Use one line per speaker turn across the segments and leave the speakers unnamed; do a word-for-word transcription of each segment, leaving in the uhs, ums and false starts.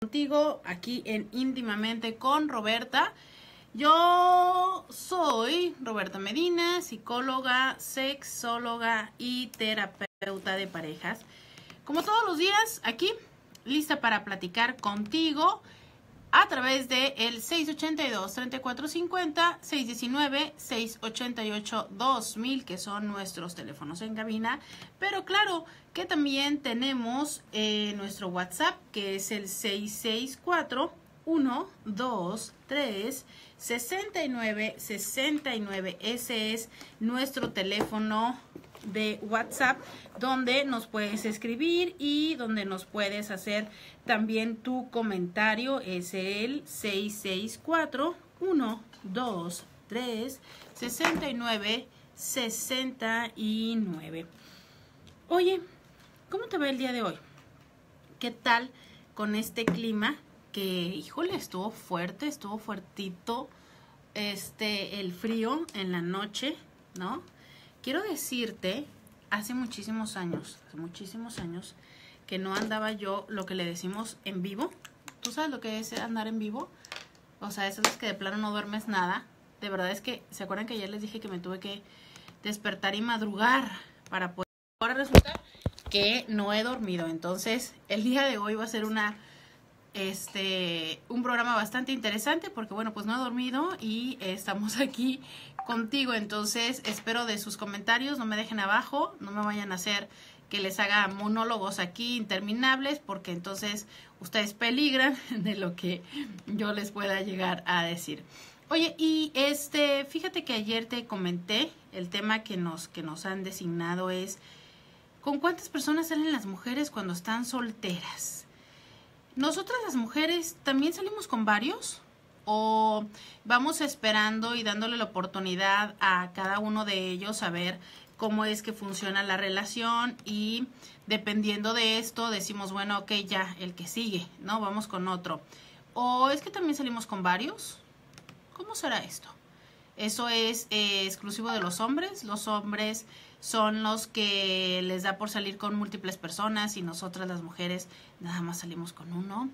contigo aquí en Íntimamente con Roberta. Yo soy Roberta Medina, psicóloga, sexóloga y terapeuta de parejas. Como todos los días, aquí, lista para platicar contigo a través de el seis ochenta y dos, treinta y cuatro cincuenta, seis diecinueve, seis ochenta y ocho, dos mil, que son nuestros teléfonos en cabina. Pero claro que también tenemos eh, nuestro WhatsApp, que es el seis seis cuatro, uno dos tres, seis nueve seis nueve. Ese es nuestro teléfono de WhatsApp, donde nos puedes escribir y donde nos puedes hacer también tu comentario. Es el seis seis cuatro, uno dos tres, seis nueve seis nueve. Oye, ¿cómo te va el día de hoy? ¿Qué tal con este clima? Que, híjole, estuvo fuerte, estuvo fuertito este, el frío en la noche, ¿no? Quiero decirte, hace muchísimos años, hace muchísimos años, que no andaba yo lo que le decimos en vivo. ¿Tú sabes lo que es andar en vivo? O sea, esas es que de plano no duermes nada. De verdad es que, ¿se acuerdan que ayer les dije que me tuve que despertar y madrugar para poder? Ahora resulta que no he dormido. Entonces, el día de hoy va a ser una... Este, un programa bastante interesante porque, bueno, pues no he dormido y estamos aquí contigo. Entonces, espero de sus comentarios, no me dejen abajo, no me vayan a hacer que les haga monólogos aquí interminables, porque entonces ustedes peligran de lo que yo les pueda llegar a decir. Oye, y este, fíjate que ayer te comenté, el tema que nos, que nos han designado es: ¿con cuántas personas salen las mujeres cuando están solteras? ¿Nosotras las mujeres también salimos con varios? ¿O vamos esperando y dándole la oportunidad a cada uno de ellos a ver cómo es que funciona la relación? Y dependiendo de esto decimos, bueno, ok, ya, el que sigue, ¿no? Vamos con otro. ¿O es que también salimos con varios? ¿Cómo será esto? ¿Eso es eh, exclusivo de los hombres? ¿Los hombres son los que les da por salir con múltiples personas y nosotras las mujeres nada más salimos con uno?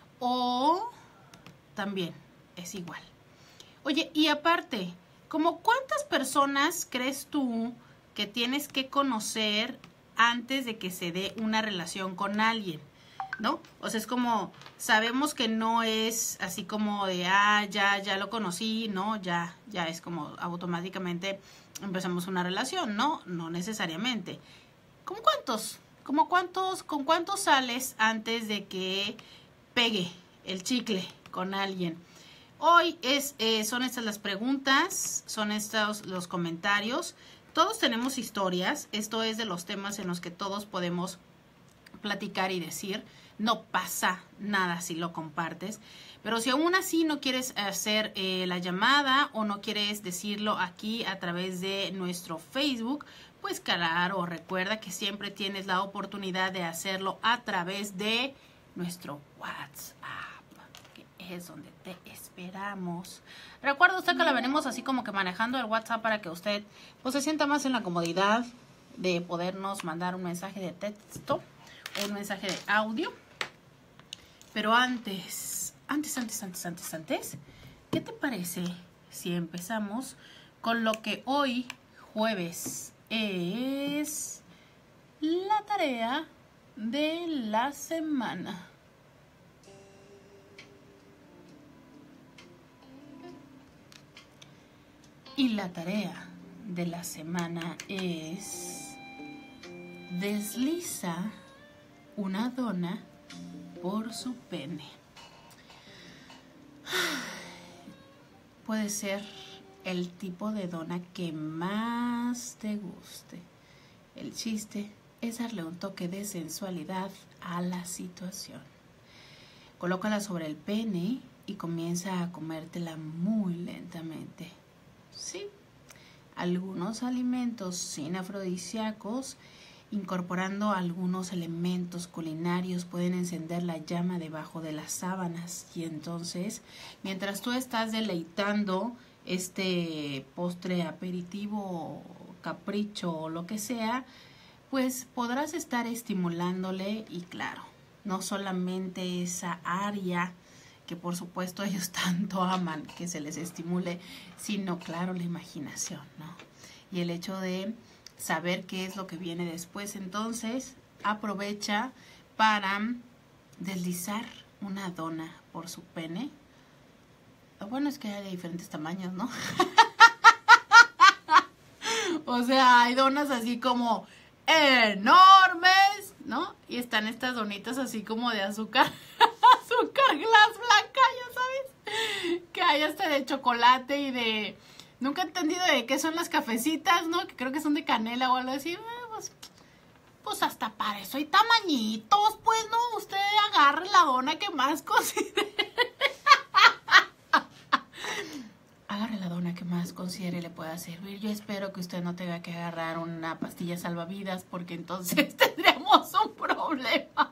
¿O también es igual? Oye, y aparte, ¿cómo cuántas personas crees tú que tienes que conocer antes de que se dé una relación con alguien? ¿No? O sea, es como, sabemos que no es así como de, ah, ya, ya lo conocí, ¿no? Ya, ya es como automáticamente empezamos una relación, ¿no? No necesariamente. ¿Cómo cuántos? ¿Cómo cuántos, con cuántos sales antes de que pegue el chicle con alguien? Hoy es, eh, son estas las preguntas, son estos los comentarios. Todos tenemos historias, esto es de los temas en los que todos podemos platicar y decir. No pasa nada si lo compartes, pero si aún así no quieres hacer eh, la llamada o no quieres decirlo aquí a través de nuestro Facebook, pues claro, recuerda que siempre tienes la oportunidad de hacerlo a través de nuestro WhatsApp, que es donde te esperamos. Recuerda usted que la venimos así como que manejando el WhatsApp para que usted pues se sienta más en la comodidad de podernos mandar un mensaje de texto o un mensaje de audio. Pero antes, antes, antes, antes, antes, antes, ¿qué te parece si empezamos con lo que hoy, jueves, es la tarea de la semana? Y la tarea de la semana es: desliza una dona por su pene. Puede ser el tipo de dona que más te guste. El chiste es darle un toque de sensualidad a la situación. Colócala sobre el pene y comienza a comértela muy lentamente. Sí, algunos alimentos sin afrodisíacos, incorporando algunos elementos culinarios, pueden encender la llama debajo de las sábanas. Y entonces, mientras tú estás deleitando este postre, aperitivo, capricho o lo que sea, pues podrás estar estimulándole y claro, no solamente esa área que por supuesto ellos tanto aman que se les estimule, sino claro la imaginación, ¿no? Y el hecho de saber qué es lo que viene después. Entonces aprovecha para deslizar una dona por su pene. Bueno, es que hay de diferentes tamaños, ¿no? O sea, hay donas así como enormes, ¿no? Y están estas donitas así como de azúcar, azúcar glass blanca, ya sabes, que hay hasta de chocolate y de... Nunca he entendido de qué son las cafecitas, ¿no? Que creo que son de canela o algo así. Pues, pues hasta para eso hay tamañitos, pues, ¿no? Usted agarre la dona que más considere. Agarre la dona que más considere le pueda servir. Yo espero que usted no tenga que agarrar una pastilla salvavidas porque entonces tendríamos un problema.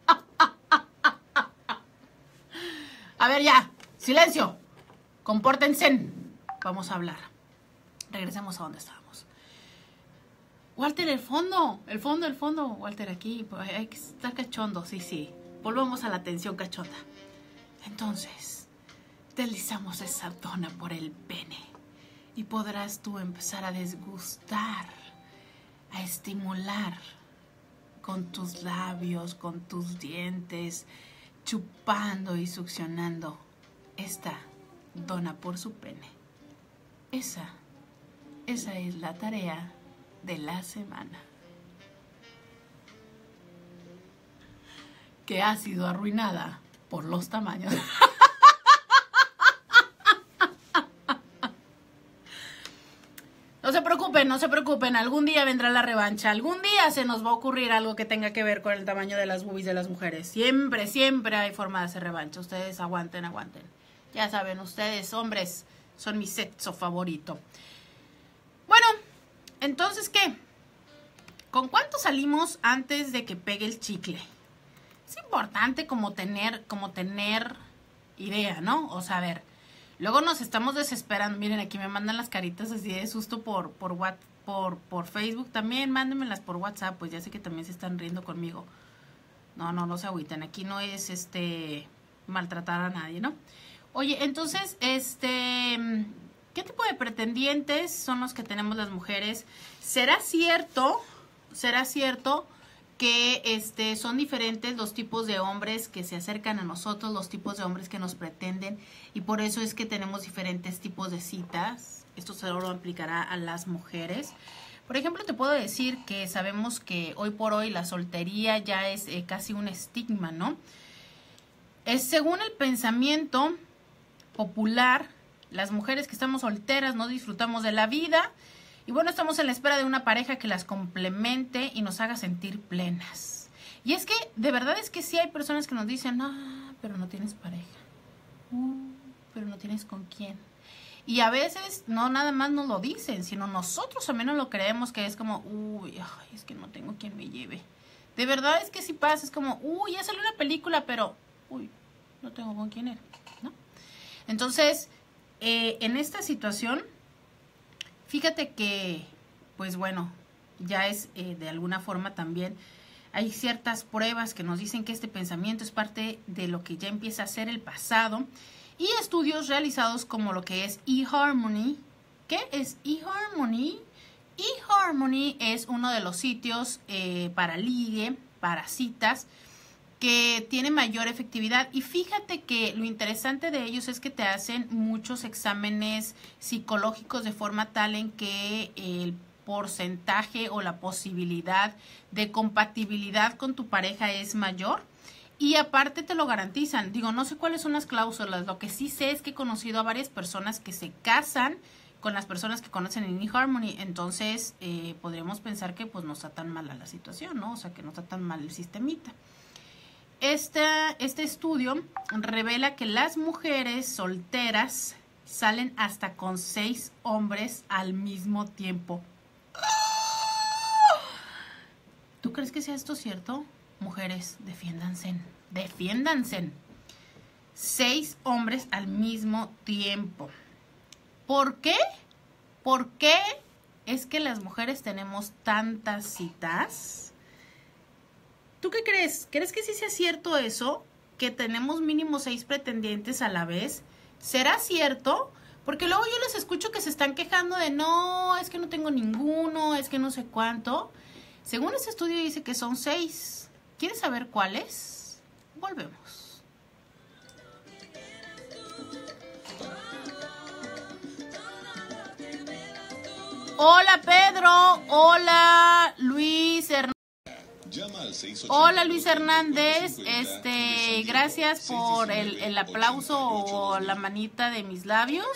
A ver ya, silencio. Compórtense. Vamos a hablar. Regresemos a donde estábamos. Walter, el fondo. El fondo, el fondo. Walter, aquí. Hay que estar cachondo. Sí, sí. Volvamos a la tensión cachonda. Entonces, deslizamos esa dona por el pene. Y podrás tú empezar a desgustar, a estimular con tus labios, con tus dientes, chupando y succionando esta dona por su pene. Esa, esa es la tarea de la semana. Que ha sido arruinada por los tamaños. No se preocupen, no se preocupen. Algún día vendrá la revancha. Algún día se nos va a ocurrir algo que tenga que ver con el tamaño de las boobies de las mujeres. Siempre, siempre hay forma de hacer revancha. Ustedes aguanten, aguanten. Ya saben, ustedes, hombres, son mi sexo favorito. Bueno, entonces, ¿qué? ¿Con cuánto salimos antes de que pegue el chicle? Es importante como tener, como tener idea, ¿no? O sea, a ver, luego nos estamos desesperando. Miren, aquí me mandan las caritas así de susto por, por, what, por, por Facebook. También mándenmelas por WhatsApp, pues ya sé que también se están riendo conmigo. No, no, no se agüiten. Aquí no es este maltratar a nadie, ¿no? Oye, entonces, este, ¿qué tipo de pretendientes son los que tenemos las mujeres? ¿Será cierto, será cierto que este, son diferentes los tipos de hombres que se acercan a nosotros, los tipos de hombres que nos pretenden, y por eso es que tenemos diferentes tipos de citas? Esto solo aplicará a las mujeres. Por ejemplo, te puedo decir que sabemos que hoy por hoy la soltería ya es eh, casi un estigma, ¿no? Es según el pensamiento popular, las mujeres que estamos solteras no disfrutamos de la vida y bueno, estamos en la espera de una pareja que las complemente y nos haga sentir plenas. Y es que, de verdad es que sí hay personas que nos dicen, ah, pero no tienes pareja, uh, pero no tienes con quién. Y a veces no nada más nos lo dicen, sino nosotros al menos lo creemos, que es como, uy, ay, es que no tengo quien me lleve. De verdad es que sí pasa, es como, uy, ya salió una película, pero, uy, no tengo con quién ir, ¿no? Entonces, eh, en esta situación, fíjate que, pues bueno, ya es eh, de alguna forma también, hay ciertas pruebas que nos dicen que este pensamiento es parte de lo que ya empieza a ser el pasado y estudios realizados como lo que es eHarmony. ¿Qué es eHarmony? eHarmony es uno de los sitios eh, para ligue, para citas, que tiene mayor efectividad. Y fíjate que lo interesante de ellos es que te hacen muchos exámenes psicológicos de forma tal en que el porcentaje o la posibilidad de compatibilidad con tu pareja es mayor. Y aparte te lo garantizan. Digo, no sé cuáles son las cláusulas. Lo que sí sé es que he conocido a varias personas que se casan con las personas que conocen en eHarmony. Entonces, eh, podríamos pensar que pues no está tan mala la situación, ¿no? O sea, que no está tan mal el sistemita. Este, este estudio revela que las mujeres solteras salen hasta con seis hombres al mismo tiempo. ¿Tú crees que sea esto cierto? Mujeres, defiéndanse, defiéndanse. Seis hombres al mismo tiempo. ¿Por qué? ¿Por qué es que las mujeres tenemos tantas citas? ¿Tú ¿Tú qué crees? ¿Crees que sí sea cierto eso? Que tenemos mínimo seis pretendientes a la vez. ¿Será cierto? Porque luego yo les escucho que se están quejando de no, es que no tengo ninguno, es que no sé cuánto. Según este estudio dice que son seis. ¿Quieres saber cuáles? Volvemos. Hola Pedro, hola Luis Hernández. Hola Luis Hernández, este, gracias por el, el aplauso o la manita de mis labios.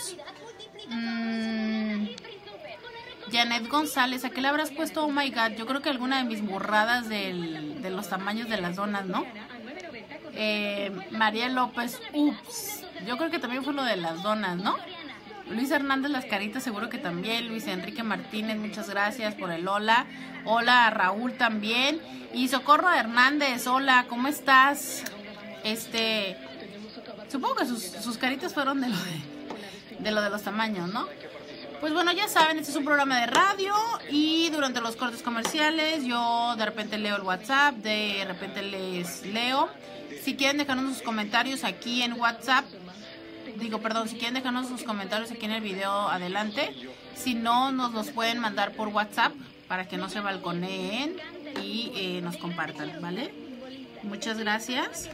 Mm, Janet González, ¿a qué le habrás puesto? Oh my god, yo creo que alguna de mis burradas del, de los tamaños de las donas, ¿no? Eh, María López, ups, yo creo que también fue lo de las donas, ¿no? Luis Hernández, las caritas, seguro que también. Luis Enrique Martínez, muchas gracias por el hola. Hola a Raúl también. Y Socorro Hernández, hola, ¿cómo estás? Este, supongo que sus, sus caritas fueron de lo de, de lo de los tamaños, ¿no? Pues bueno, ya saben, este es un programa de radio y durante los cortes comerciales yo de repente leo el WhatsApp, de repente les leo. Si quieren dejarnos sus comentarios aquí en WhatsApp, digo, perdón, si quieren dejarnos sus comentarios aquí en el video, adelante. Si no, nos los pueden mandar por WhatsApp para que no se balconeen y eh, nos compartan, ¿vale? Muchas gracias.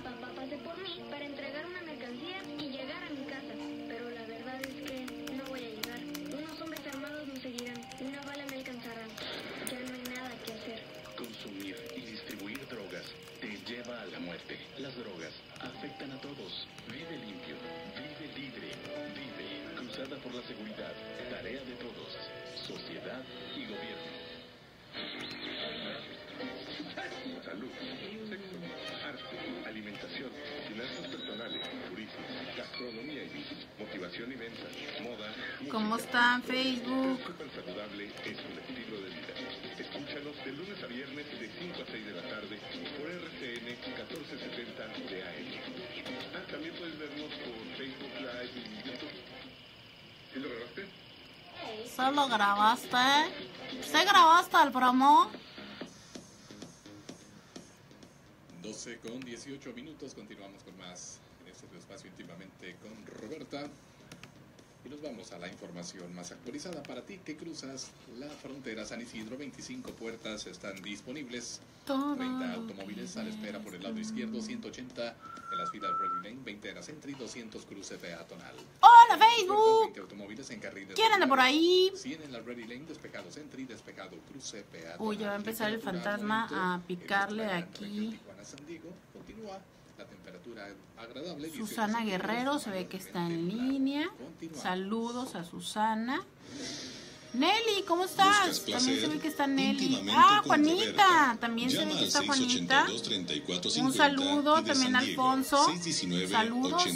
Consumir y distribuir drogas te lleva a la muerte. Las drogas afectan a todos. Vive limpio, vive libre, vive cruzada por la seguridad. Tarea de todos, sociedad y gobierno. Salud, sexo, arte, alimentación, finanzas personales, turismo, gastronomía y vida, motivación y venta, moda.
¿Cómo están? Facebook.
Súper saludable es un estilo de vida. Escúchanos de lunes a viernes de cinco a seis de la tarde por R C N catorce setenta de A M. Ah, también puedes vernos por Facebook Live y YouTube. ¿Sí lo grabaste?
¿Se lo grabaste? ¿Se grabaste el promo?
doce con dieciocho minutos, continuamos con más en este espacio íntimamente con Roberta. Y nos vamos a la información más actualizada para ti que cruzas la frontera. San Isidro, veinticinco puertas están disponibles. treinta automóviles a la espera por el lado izquierdo, ciento ochenta en las filas Ready Lane, veinte en la Sentry, doscientos cruce peatonal.
¡Hola Facebook!
veinte automóviles en carriles.
¿Quién anda por ahí?
cien en la Ready Lane, despejado Sentry, despejado cruce peatonal.
Uy, ya va a empezar el fantasma a picarle aquí.
San Diego, continúa. La temperatura agradable.
Susana Guerrero se ve que está en línea. Saludos a Susana. Nelly, ¿cómo estás? También se ve que está Nelly. Ah, Juanita, también se ve que está Juanita. Un saludo también a Alfonso. Saludos.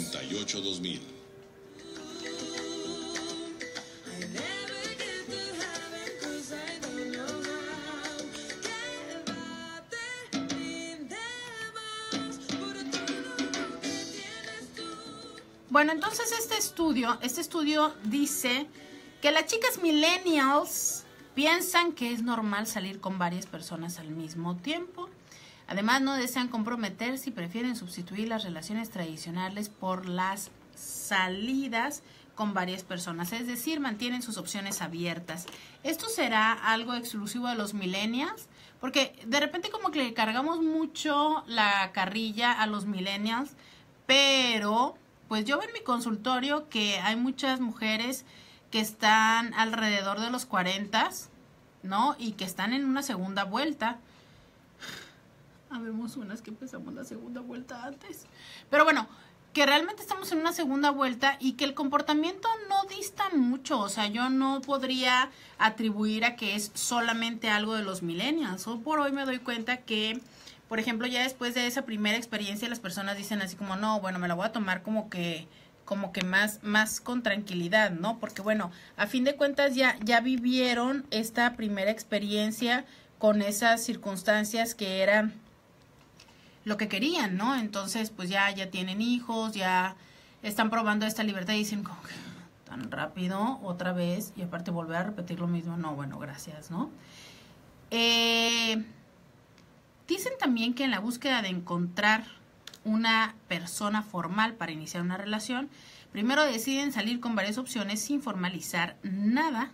Bueno, entonces este estudio, este estudio dice que las chicas millennials piensan que es normal salir con varias personas al mismo tiempo. Además, no desean comprometerse y prefieren sustituir las relaciones tradicionales por las salidas con varias personas. Es decir, mantienen sus opciones abiertas. ¿Esto será algo exclusivo de los millennials? Porque de repente como que le cargamos mucho la carrilla a los millennials, pero pues yo veo en mi consultorio que hay muchas mujeres que están alrededor de los cuarenta, ¿no? Y que están en una segunda vuelta. Habemos unas que empezamos la segunda vuelta antes. Pero bueno, que realmente estamos en una segunda vuelta y que el comportamiento no dista mucho. O sea, yo no podría atribuir a que es solamente algo de los millennials. Hoy por hoy me doy cuenta que, por ejemplo, ya después de esa primera experiencia, las personas dicen así como, no, bueno, me la voy a tomar como que, como que más, más con tranquilidad, ¿no? Porque, bueno, a fin de cuentas ya, ya vivieron esta primera experiencia con esas circunstancias que eran lo que querían, ¿no? Entonces, pues ya, ya tienen hijos, ya están probando esta libertad y dicen, como que tan rápido, otra vez, y aparte volver a repetir lo mismo, no, bueno, gracias, ¿no? Eh... Dicen también que en la búsqueda de encontrar una persona formal para iniciar una relación, primero deciden salir con varias opciones sin formalizar nada.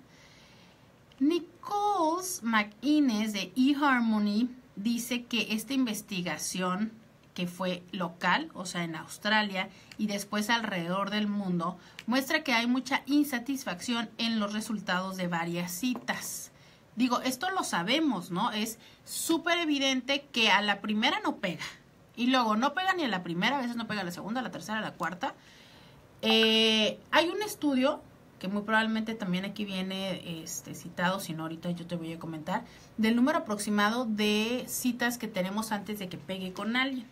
Nicole McInnes de eHarmony dice que esta investigación, que fue local, o sea, en Australia, y después alrededor del mundo, muestra que hay mucha insatisfacción en los resultados de varias citas. Digo, esto lo sabemos, ¿no? Es súper evidente que a la primera no pega. Y luego no pega ni a la primera, a veces no pega a la segunda, a la tercera, a la cuarta. Eh, hay un estudio que muy probablemente también aquí viene este, citado, si no ahorita yo te voy a comentar, del número aproximado de citas que tenemos antes de que pegue con alguien.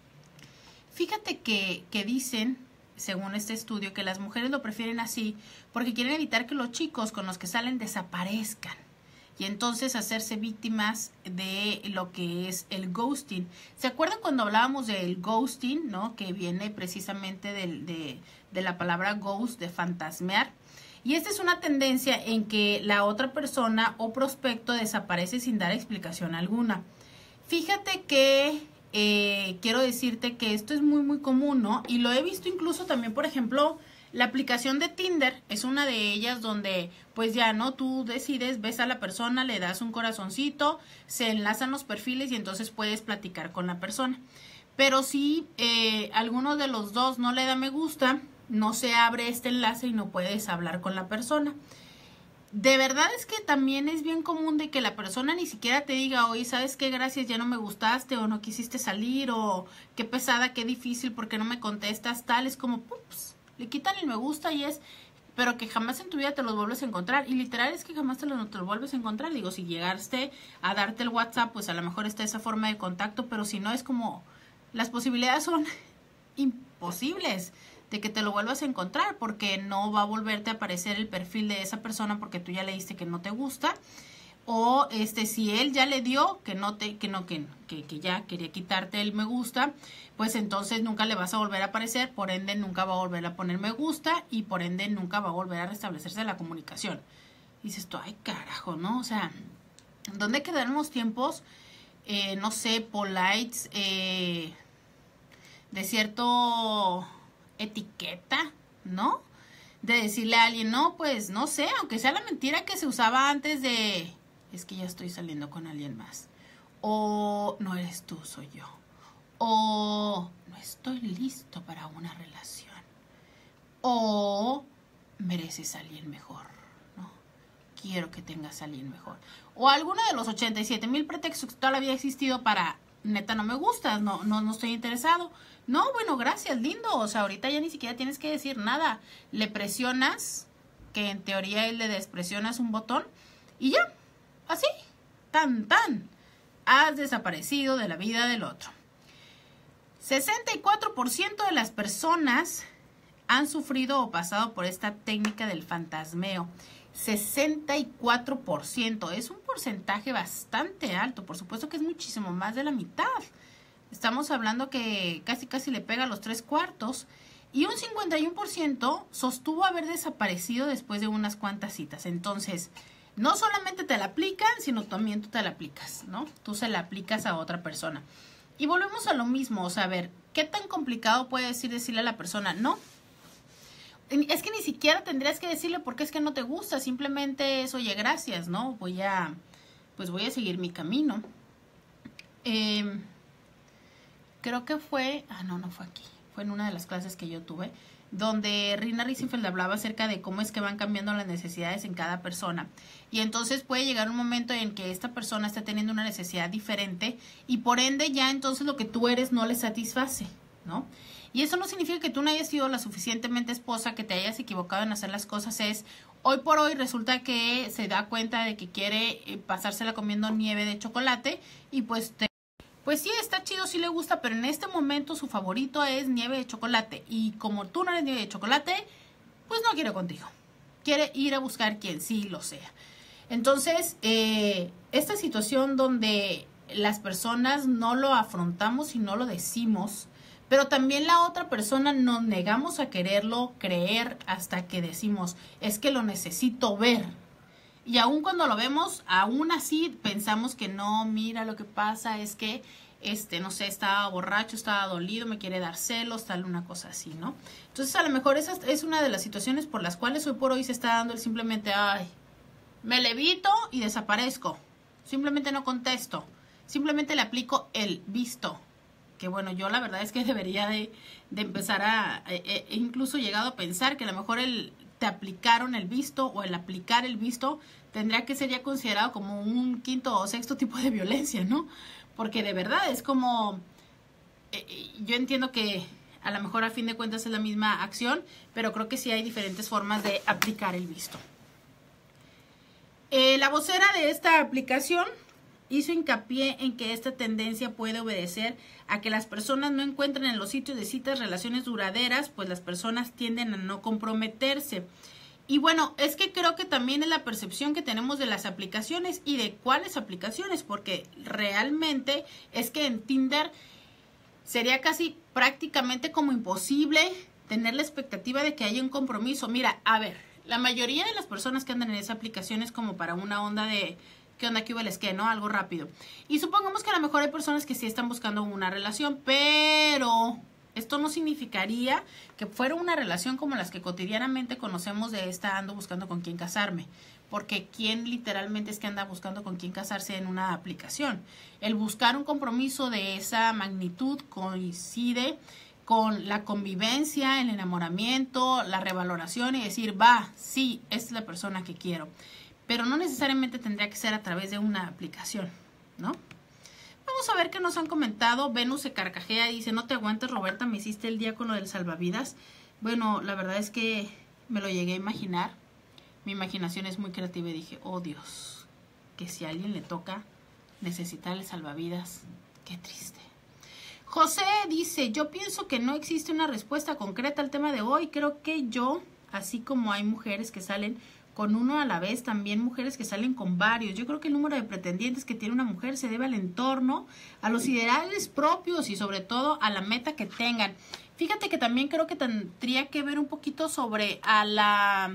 Fíjate que, que dicen, según este estudio, que las mujeres lo prefieren así porque quieren evitar que los chicos con los que salen desaparezcan y entonces hacerse víctimas de lo que es el ghosting. ¿Se acuerdan cuando hablábamos del ghosting, no? Que viene precisamente del, de, de la palabra ghost, de fantasmear. Y esta es una tendencia en que la otra persona o prospecto desaparece sin dar explicación alguna. Fíjate que eh, quiero decirte que esto es muy muy común, ¿no? Y lo he visto incluso también, por ejemplo, la aplicación de Tinder es una de ellas donde pues ya, ¿no? Tú decides, ves a la persona, le das un corazoncito, se enlazan los perfiles y entonces puedes platicar con la persona. Pero si eh, alguno de los dos no le da me gusta, no se abre este enlace y no puedes hablar con la persona. De verdad es que también es bien común de que la persona ni siquiera te diga, oye, ¿sabes qué? Gracias, ya no me gustaste o no quisiste salir o qué pesada, qué difícil, porque no me contestas, tal. Es como, pups, le quitan el me gusta y es, pero que jamás en tu vida te los vuelves a encontrar. Y literal es que jamás te los, te los vuelves a encontrar. Digo, si llegaste a darte el WhatsApp, pues a lo mejor está esa forma de contacto, pero si no es como, las posibilidades son imposibles de que te lo vuelvas a encontrar porque no va a volverte a aparecer el perfil de esa persona porque tú ya le diste que no te gusta, o este si él ya le dio que no te que no que, que, que ya quería quitarte el me gusta, pues entonces nunca le vas a volver a aparecer, por ende nunca va a volver a poner me gusta y por ende nunca va a volver a restablecerse la comunicación. Y dices tú, ay carajo, ¿no? O sea, ¿dónde quedaron los tiempos? Eh, no sé, polites, eh, de cierto etiqueta, ¿no? De decirle a alguien, no, pues, no sé, aunque sea la mentira que se usaba antes de, es que ya estoy saliendo con alguien más. O, no eres tú, soy yo. O, no estoy listo para una relación. O, mereces a alguien mejor, ¿no? Quiero que tengas a alguien mejor. O alguno de los ochenta y siete mil pretextos que todavía ha existido para, neta, no me gustas, no, no, no estoy interesado. No, bueno, gracias, lindo. O sea, ahorita ya ni siquiera tienes que decir nada. Le presionas, que en teoría él le despresionas un botón y ya, así, tan, tan, has desaparecido de la vida del otro. sesenta y cuatro por ciento de las personas han sufrido o pasado por esta técnica del fantasmeo. sesenta y cuatro por ciento. Es un porcentaje bastante alto. Por supuesto que es muchísimo más de la mitad. Estamos hablando que casi casi le pega a los tres cuartos. Y un cincuenta y uno por ciento sostuvo haber desaparecido después de unas cuantas citas. Entonces, no solamente te la aplican, sino también tú te la aplicas, ¿no? Tú se la aplicas a otra persona. Y volvemos a lo mismo. O sea, a ver, ¿qué tan complicado puede decir decirle a la persona no? Es que ni siquiera tendrías que decirle porque es que no te gusta. Simplemente es, oye, gracias, ¿no? Voy a, pues voy a seguir mi camino. Eh... Creo que fue, ah no, no fue aquí, fue en una de las clases que yo tuve, donde Rina Risenfeld hablaba acerca de cómo es que van cambiando las necesidades en cada persona. Y entonces puede llegar un momento en que esta persona está teniendo una necesidad diferente y por ende ya entonces lo que tú eres no le satisface, ¿no? Y eso no significa que tú no hayas sido la suficientemente esposa, que te hayas equivocado en hacer las cosas. Es, hoy por hoy resulta que se da cuenta de que quiere pasársela comiendo nieve de chocolate y pues te... Pues sí, está chido, sí le gusta, pero en este momento su favorito es nieve de chocolate. Y como tú no eres nieve de chocolate, pues no quiere contigo. Quiere ir a buscar quien sí lo sea. Entonces, eh, esta situación donde las personas no lo afrontamos y no lo decimos, pero también la otra persona nos negamos a quererlo creer hasta que decimos, es que lo necesito ver. Y aún cuando lo vemos, aún así pensamos que no, mira, lo que pasa es que, este, no sé, estaba borracho, estaba dolido, me quiere dar celos, tal, una cosa así, ¿no? Entonces, a lo mejor esa es una de las situaciones por las cuales hoy por hoy se está dando el simplemente, ay, me levito y desaparezco. Simplemente no contesto. Simplemente le aplico el visto. Que bueno, yo la verdad es que debería de, de empezar a, he, he incluso llegado a pensar que a lo mejor el te aplicaron el visto o el aplicar el visto tendría que ser ya considerado como un quinto o sexto tipo de violencia, ¿no? Porque de verdad es como, eh, yo entiendo que a lo mejor a fin de cuentas es la misma acción, pero creo que sí hay diferentes formas de aplicar el visto. Eh, la vocera de esta aplicación hizo hincapié en que esta tendencia puede obedecer a que las personas no encuentren en los sitios de citas relaciones duraderas, pues las personas tienden a no comprometerse. Y bueno, es que creo que también es la percepción que tenemos de las aplicaciones y de cuáles aplicaciones, porque realmente es que en Tinder sería casi prácticamente como imposible tener la expectativa de que haya un compromiso. Mira, a ver, la mayoría de las personas que andan en esa aplicación es como para una onda de ¿qué onda? ¿Qué hubo? ¿Qué? ¿No? Algo rápido. Y supongamos que a lo mejor hay personas que sí están buscando una relación, pero esto no significaría que fuera una relación como las que cotidianamente conocemos de esta ando buscando con quién casarme. Porque ¿quién literalmente es que anda buscando con quién casarse en una aplicación? El buscar un compromiso de esa magnitud coincide con la convivencia, el enamoramiento, la revaloración y decir, va, sí, esta es la persona que quiero. Pero no necesariamente tendría que ser a través de una aplicación, ¿no? Vamos a ver qué nos han comentado. Venus se carcajea y dice, no te aguantes, Roberta, me hiciste el día con lo del salvavidas. Bueno, la verdad es que me lo llegué a imaginar. Mi imaginación es muy creativa y dije, oh Dios, que si a alguien le toca necesitar el salvavidas, qué triste. José dice, yo pienso que no existe una respuesta concreta al tema de hoy. Creo que yo, así como hay mujeres que salen con uno a la vez, también mujeres que salen con varios. Yo creo que el número de pretendientes que tiene una mujer se debe al entorno, a los ideales propios y sobre todo a la meta que tengan. Fíjate que también creo que tendría que ver un poquito sobre a la,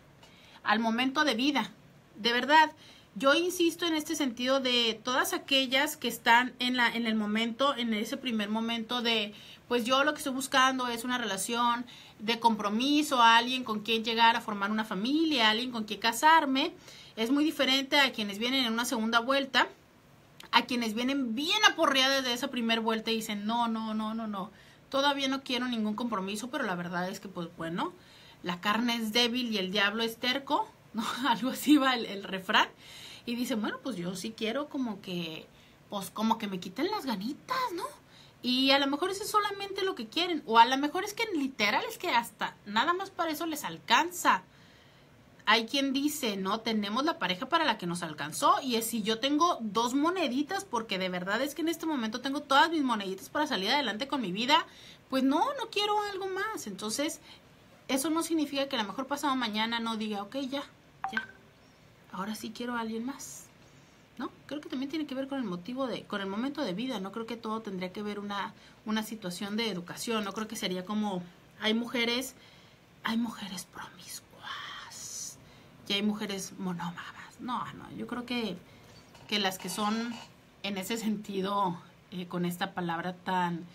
al momento de vida. De verdad, yo insisto en este sentido de todas aquellas que están en, la, en el momento, en ese primer momento de, pues yo lo que estoy buscando es una relación de compromiso, a alguien con quien llegar a formar una familia, a alguien con quien casarme. Es muy diferente a quienes vienen en una segunda vuelta, a quienes vienen bien aporreadas de esa primera vuelta y dicen, no, no, no, no, no, todavía no quiero ningún compromiso, pero la verdad es que, pues bueno, la carne es débil y el diablo es terco, ¿no? Algo así va el, el refrán. Y dicen, bueno, pues yo sí quiero como que, pues como que me quiten las ganitas, ¿no? Y a lo mejor eso es solamente lo que quieren. O a lo mejor es que literal es que hasta nada más para eso les alcanza. Hay quien dice, no, tenemos la pareja para la que nos alcanzó. Y es si yo tengo dos moneditas, porque de verdad es que en este momento tengo todas mis moneditas para salir adelante con mi vida. Pues no, no quiero algo más. Entonces, eso no significa que a lo mejor pasado mañana no diga, ok, ya, ya. Ahora sí quiero a alguien más. ¿No? Creo que también tiene que ver con el motivo de, con el momento de vida. No creo que todo tendría que ver una, una situación de educación. No creo que sería como, hay mujeres, hay mujeres promiscuas y hay mujeres monógamas. No, no, yo creo que, que las que son en ese sentido, eh, con esta palabra tan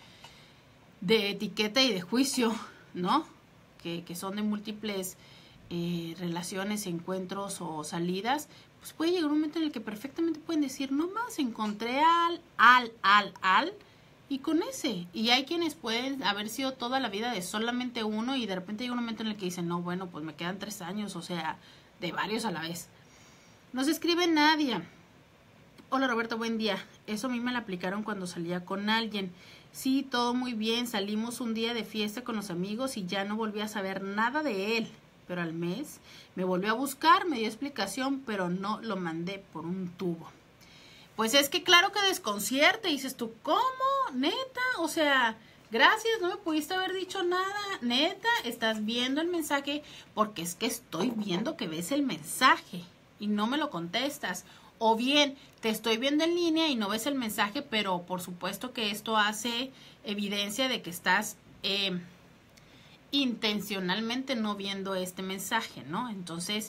de etiqueta y de juicio, ¿no? Que, que son de múltiples eh, relaciones, encuentros o salidas, pues puede llegar un momento en el que perfectamente pueden decir, no más, encontré al, al, al, al, y con ese. Y hay quienes pueden haber sido toda la vida de solamente uno y de repente llega un momento en el que dicen, no, bueno, pues me quedan tres años, o sea, de varios a la vez. Nos escribe Nadia. Hola Roberto, buen día. Eso a mí me lo aplicaron cuando salía con alguien. Sí, todo muy bien, salimos un día de fiesta con los amigos y ya no volví a saber nada de él. Pero al mes me volvió a buscar, me dio explicación, pero no lo mandé por un tubo. Pues es que claro que desconcierta, dices tú, ¿cómo? ¿Neta? O sea, gracias, no me pudiste haber dicho nada, neta, estás viendo el mensaje, porque es que estoy viendo que ves el mensaje y no me lo contestas. O bien, te estoy viendo en línea y no ves el mensaje, pero por supuesto que esto hace evidencia de que estás eh, intencionalmente no viendo este mensaje, ¿no? Entonces,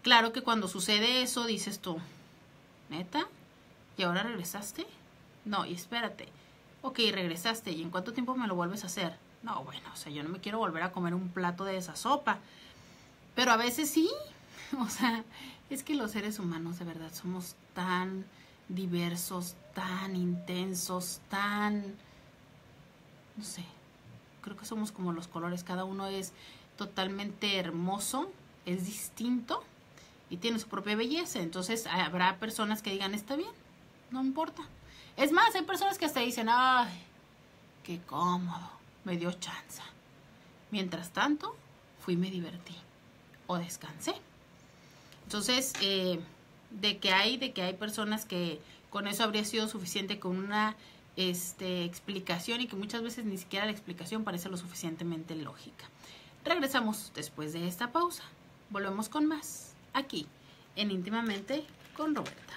Claro que cuando sucede eso dices tú, ¿neta? ¿Y ahora regresaste? No, y espérate. Ok, regresaste, ¿y en cuánto tiempo me lo vuelves a hacer? No, bueno, o sea, yo no me quiero volver a comer un plato de esa sopa. Pero a veces sí. O sea, es que los seres humanos de verdad somos tan diversos, tan intensos, tan... no sé, creo que somos como los colores. Cada uno es totalmente hermoso, es distinto y tiene su propia belleza. Entonces habrá personas que digan, está bien, no importa. Es más, hay personas que hasta dicen, ay, qué cómodo, me dio chance. Mientras tanto, fui y me divertí o descansé. Entonces, eh, de que hay, de que hay personas que con eso habría sido suficiente, con una este, explicación, y que muchas veces ni siquiera la explicación parece lo suficientemente lógica. Regresamos después de esta pausa. Volvemos con más, aquí, en Íntimamente con Roberta.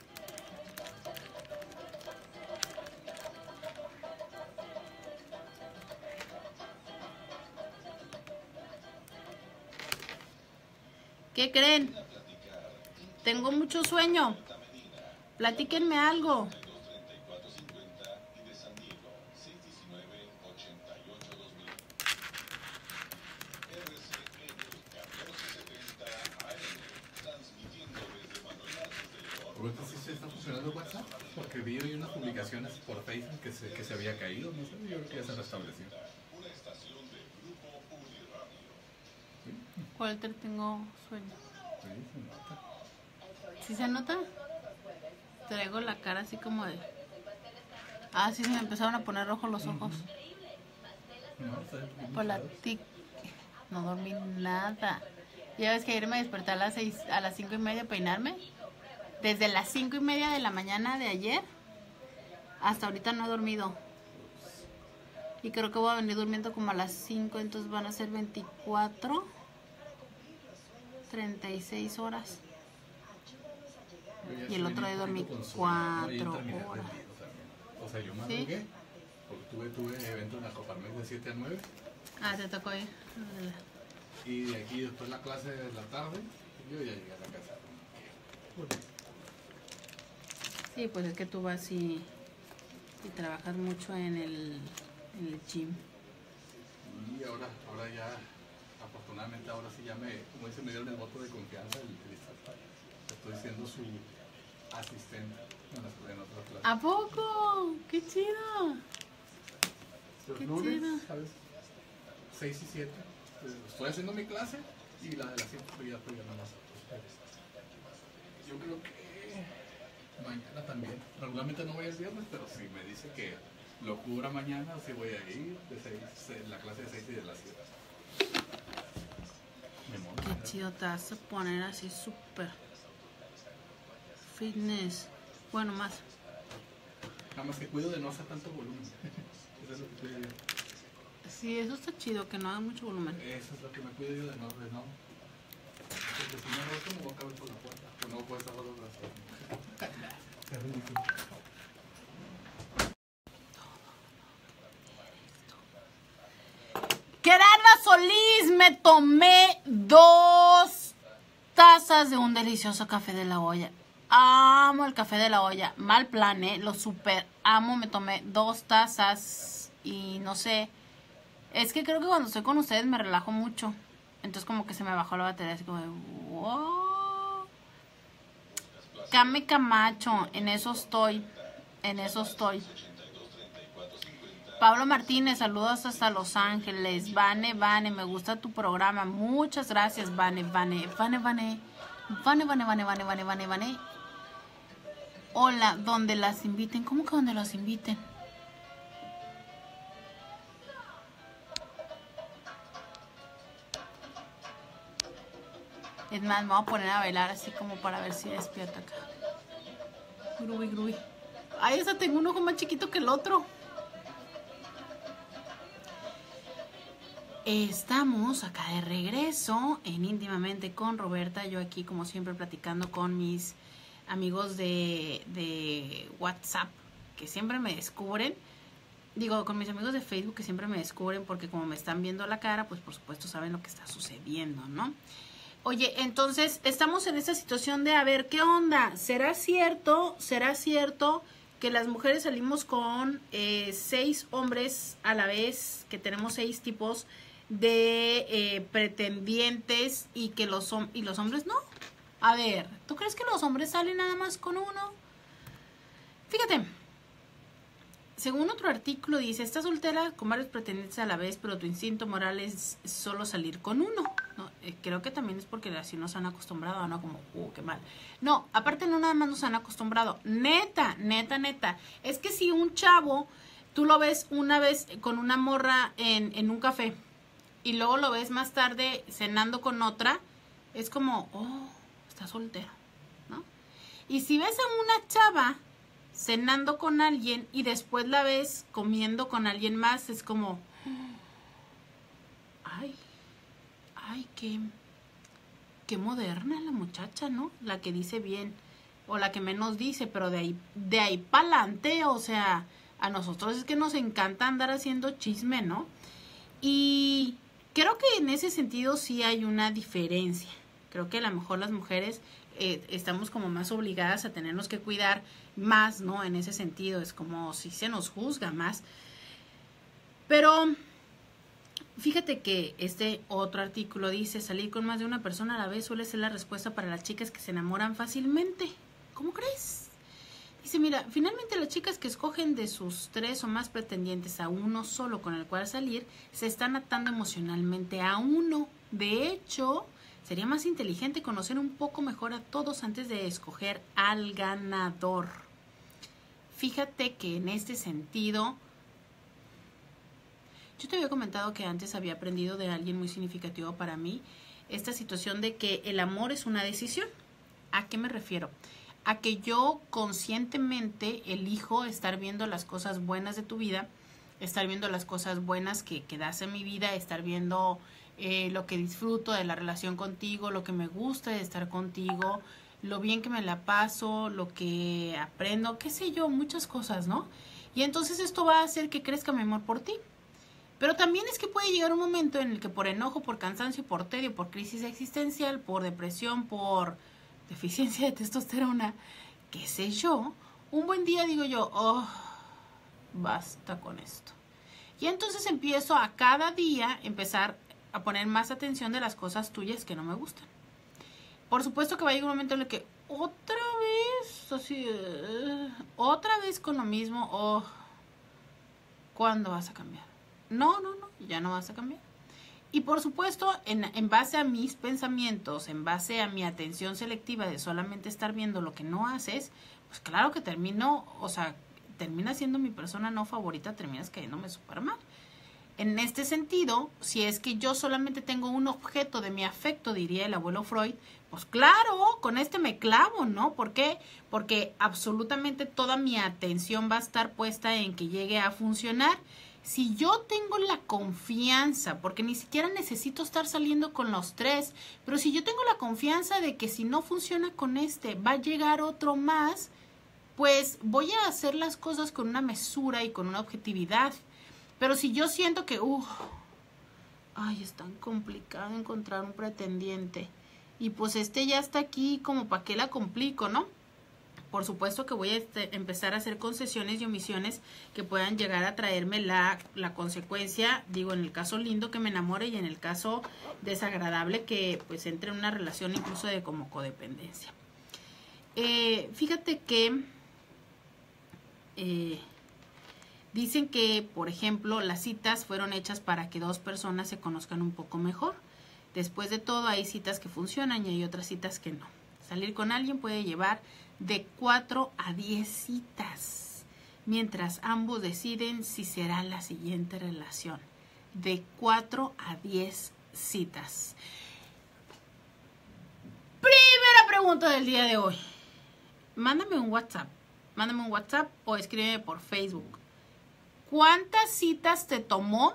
¿Qué creen? Tengo mucho sueño. Platíquenme algo.
Roberto, ¿sí se está funcionando WhatsApp? Porque vi hoy unas publicaciones por Facebook que se, que se había caído, no sé, yo creo que ya se restableció.
Walter, tengo sueño.
Sí, se nota.
¿Sí se nota? Traigo la cara así como de... Ah, sí, se me empezaron a poner rojos los ojos.
No, está bien.
Por la tic... No dormí nada. Ya ves que ayer me desperté a las seis, a las cinco y media a peinarme. Desde las cinco y media de la mañana de ayer hasta ahorita no he dormido. Y creo que voy a venir durmiendo como a las cinco, entonces van a ser veinticuatro, treinta y seis horas. Y el otro día dormí cuatro horas.
O sea, yo me
¿Sí?
madrugué porque tuve, tuve evento en la Coparmex de siete a nueve.
Ah, te tocó ir.
Y de aquí después la clase de la tarde, yo ya llegué a la casa. Bueno.
Sí, pues es que tú vas y, y trabajas mucho en el, en el gym.
Y ahora, ahora ya, afortunadamente ahora sí ya me, como dice, me dieron el voto de confianza el Cristal. Estoy siendo su asistente en, las, en otras clases.
¿A poco? ¡Qué chido!
Los
qué
lunes,
chido.
¿sabes? seis y siete. Estoy haciendo mi clase y la de las siete estoy ya estoy ganando. Yo creo que mañana también. Regularmente no voy el viernes, pero si me dice que lo cubra mañana, sí voy a ir de seis, la clase de seis y de las siete. Me monto.
Qué chido, te vas a poner así súper fitness. Bueno, más.
Nada más que cuido de no hacer tanto volumen. Eso es lo que cuido yo.
Sí, eso está chido, que no haga mucho volumen.
Eso es lo que me cuido yo de no, de no. Porque si no roto me voy a caber por la puerta. Pues no puedo estar los brazos. Qué ridículo.
Gerarda Solís, me tomé dos tazas de un delicioso café de la olla. Amo el café de la olla. Mal plan, ¿eh? Lo super amo. Me tomé dos tazas y no sé. Es que creo que cuando estoy con ustedes me relajo mucho. Entonces como que se me bajó la batería. Así como de, wow. Came Camacho. En eso estoy. En eso estoy. Pablo Martínez, saludos hasta Los Ángeles. Vane, Vane, me gusta tu programa. Muchas gracias, Vane, Vane, Vane, Vane. Vane, Vane, Vane, Vane, Vane, Vane, Vane. Hola, donde las inviten. ¿Cómo que donde las inviten? Es más, me voy a poner a bailar así como para ver si despierta acá. Grubi, grubi. Ay, esa tengo un ojo más chiquito que el otro. Estamos acá de regreso en Íntimamente con Roberta. Yo aquí, como siempre, platicando con mis amigos de, de WhatsApp, que siempre me descubren. Digo, con mis amigos de Facebook, que siempre me descubren, porque como me están viendo la cara, pues por supuesto saben lo que está sucediendo, ¿no? Oye, entonces estamos en esta situación de a ver qué onda. ¿Será cierto, será cierto que las mujeres salimos con eh, seis hombres a la vez, que tenemos seis tipos de eh, pretendientes y que los, y los hombres no? A ver, ¿tú crees que los hombres salen nada más con uno? Fíjate, según otro artículo dice, estás soltera con varios pretendientes a la vez, pero tu instinto moral es solo salir con uno. No, eh, creo que también es porque así nos han acostumbrado, ¿no? Como, uh, qué mal. No, aparte no nada más nos han acostumbrado. Neta, neta, neta. Es que si un chavo, tú lo ves una vez con una morra en, en un café y luego lo ves más tarde cenando con otra, es como, oh, está soltero, ¿no? Y si ves a una chava cenando con alguien y después la ves comiendo con alguien más, es como, ay, ay, qué, qué moderna la muchacha, ¿no? La que dice bien o la que menos dice, pero de ahí, de ahí pa'lante, o sea, a nosotros es que nos encanta andar haciendo chisme, ¿no? Y creo que en ese sentido sí hay una diferencia. Creo que a lo mejor las mujeres eh, estamos como más obligadas a tenernos que cuidar más, ¿no? En ese sentido, es como si se nos juzga más. Pero fíjate que este otro artículo dice, salir con más de una persona a la vez suele ser la respuesta para las chicas que se enamoran fácilmente. ¿Cómo crees? Dice, mira, finalmente las chicas que escogen de sus tres o más pretendientes a uno solo con el cual salir, se están atando emocionalmente a uno. De hecho, sería más inteligente conocer un poco mejor a todos antes de escoger al ganador. Fíjate que en este sentido, yo te había comentado que antes había aprendido de alguien muy significativo para mí esta situación de que el amor es una decisión. ¿A qué me refiero? A que yo conscientemente elijo estar viendo las cosas buenas de tu vida, estar viendo las cosas buenas que, que das en mi vida, estar viendo eh, lo que disfruto de la relación contigo, lo que me gusta de estar contigo, lo bien que me la paso, lo que aprendo, qué sé yo, muchas cosas, ¿no? Y entonces esto va a hacer que crezca mi amor por ti. Pero también es que puede llegar un momento en el que por enojo, por cansancio, por tedio, por crisis existencial, por depresión, por deficiencia de testosterona, qué sé yo, un buen día digo yo, oh, basta con esto. Y entonces empiezo a cada día empezar a poner más atención de las cosas tuyas que no me gustan. Por supuesto que va a llegar un momento en el que otra vez, así, uh, otra vez con lo mismo, oh, ¿cuándo vas a cambiar? No, no, no, ya no vas a cambiar. Y por supuesto, en, en base a mis pensamientos, en base a mi atención selectiva de solamente estar viendo lo que no haces, pues claro que termino, o sea, termina siendo mi persona no favorita, terminas cayéndome súper mal. En este sentido, si es que yo solamente tengo un objeto de mi afecto, diría el abuelo Freud, pues claro, con este me clavo, ¿no? ¿Por qué? Porque absolutamente toda mi atención va a estar puesta en que llegue a funcionar. Si yo tengo la confianza, porque ni siquiera necesito estar saliendo con los tres, pero si yo tengo la confianza de que si no funciona con este, va a llegar otro más, pues voy a hacer las cosas con una mesura y con una objetividad. Pero si yo siento que, uff, ay, es tan complicado encontrar un pretendiente, y pues este ya está aquí, como para qué la complico, ¿no? Por supuesto que voy a este, empezar a hacer concesiones y omisiones que puedan llegar a traerme la, la consecuencia, digo, en el caso lindo que me enamore y en el caso desagradable que pues entre en una relación incluso de como codependencia. Eh, fíjate que eh, dicen que, por ejemplo, las citas fueron hechas para que dos personas se conozcan un poco mejor. Después de todo, hay citas que funcionan y hay otras citas que no. Salir con alguien puede llevar de cuatro a diez citas, mientras ambos deciden si será la siguiente relación. De cuatro a diez citas. Primera pregunta del día de hoy. Mándame un WhatsApp. Mándame un WhatsApp o escríbeme por Facebook. ¿Cuántas citas te tomó?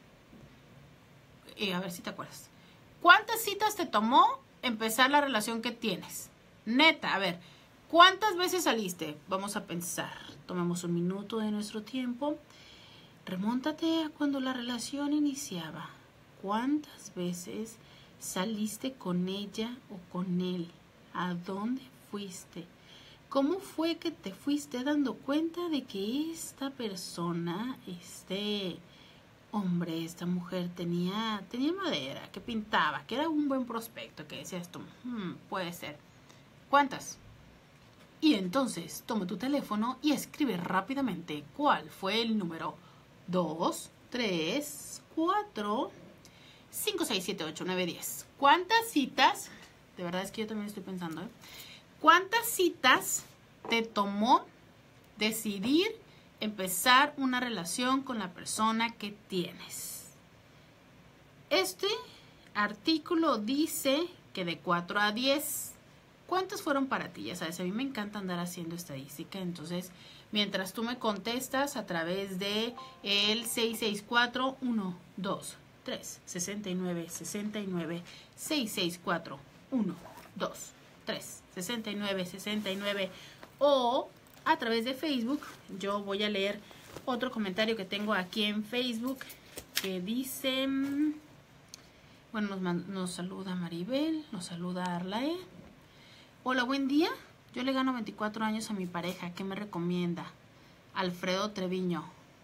Eh, a ver si te acuerdas. ¿Cuántas citas te tomó empezar la relación que tienes? Neta, a ver, ¿cuántas veces saliste? Vamos a pensar. Tomemos un minuto de nuestro tiempo. Remóntate a cuando la relación iniciaba. ¿Cuántas veces ¿Saliste con ella o con él? ¿A dónde fuiste? ¿Cómo fue que te fuiste dando cuenta de que esta persona, este hombre, esta mujer tenía, tenía madera, que pintaba, que era un buen prospecto, que decías tú, hmm, puede ser? ¿Cuántas? Y entonces toma tu teléfono y escribe rápidamente cuál fue el número dos, tres, cuatro, cinco, seis, siete, ocho, nueve, diez. ¿Cuántas citas? De verdad es que yo también estoy pensando, ¿eh? ¿Cuántas citas te tomó decidir empezar una relación con la persona que tienes? Este artículo dice que de cuatro a diez. ¿Cuántas fueron para ti? Ya sabes, a mí me encanta andar haciendo estadística, entonces mientras tú me contestas a través de el seis seis cuatro, uno, dos, tres, sesenta y nueve, sesenta y nueve, seis seis cuatro, uno, dos, tres, sesenta y nueve, sesenta y nueve, o a través de Facebook. Yo voy a leer otro comentario que tengo aquí en Facebook que dice, bueno, nos, nos saluda Maribel, nos saluda Arlae. Hola, buen día. Yo le gano veinticuatro años a mi pareja. ¿Qué me recomienda? Alfredo Treviño.